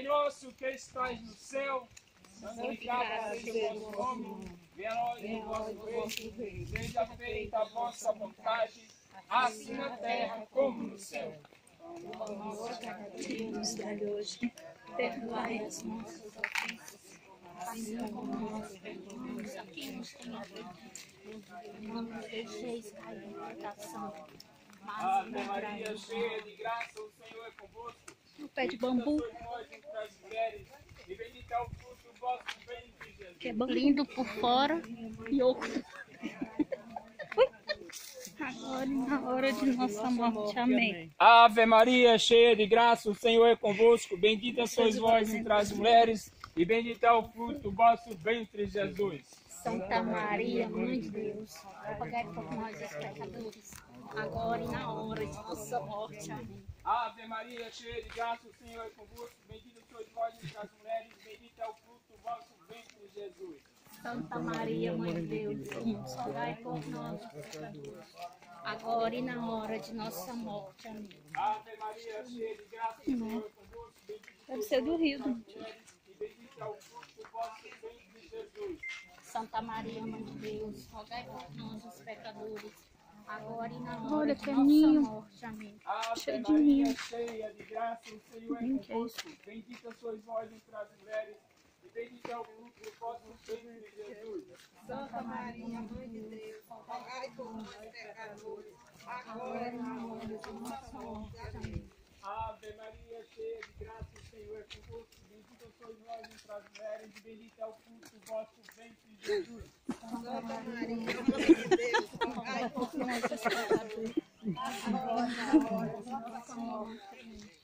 nosso que estás no céu, santificado seja o vosso nome, venha a nós o vosso reino, seja feita a vossa vontade, assim na terra como no céu. O nosso cada dia nos dai hoje, perdoai as nossas ofensas, assim como nós perdoamos a quem nos tem ofendido. Não nos deixeis cair em tentação, mas Ave livrai-nos Maria, do cheia de graça, o Senhor é convosco. mal. O pé de bambu, Bendita sois vós entre as mulheres, e bendito é o fruto do vosso ventre, Jesus. que é lindo por fora e oco. Agora e na hora de nossa morte. Amém. Ave Maria, cheia de graça, o Senhor é convosco. Bendita sois vós entre as mulheres, e bendito é o fruto do vosso ventre, Jesus. Santa Maria, Mãe de Deus, rogai por nós, os pecadores, agora e na hora de nossa morte. Amém. Ave Maria, cheia de graça, o Senhor é convosco. Bendita sois vós entre as mulheres, e bendito é o fruto do vosso ventre, Jesus. Santa Maria, Mãe de Deus, rogai por nós, os pecadores, agora e na hora de nossa morte. Amém. Ave Maria, cheia de graça, o Senhor é convosco. Bendita Deve ser do Rio. e bendito é o fruto do vosso ventre, Jesus. Santa Maria, Mãe de Deus, rogai por nós, os pecadores, agora e na hora Olha, de que nossa ninho. morte. Amém. Ave Cheio de Maria, ninho. cheia de graça, o Senhor é Que é convosco. Bendita sois vós entre as mulheres, e bendito é o fruto do vosso ventre, Jesus. Santa Maria, Mãe de Deus, rogai por nós, pecadores, agora e na hora de nossa morte. Amém. Ave Maria, cheia de graça, o Senhor é convosco. Bendita sois vós entre as mulheres, e bendito é o fruto do vosso ventre, Jesus. Santa Maria, Mãe de Deus, rogai por nós, Nós, os pecadores, agora e na hora de nossa morte. Amém.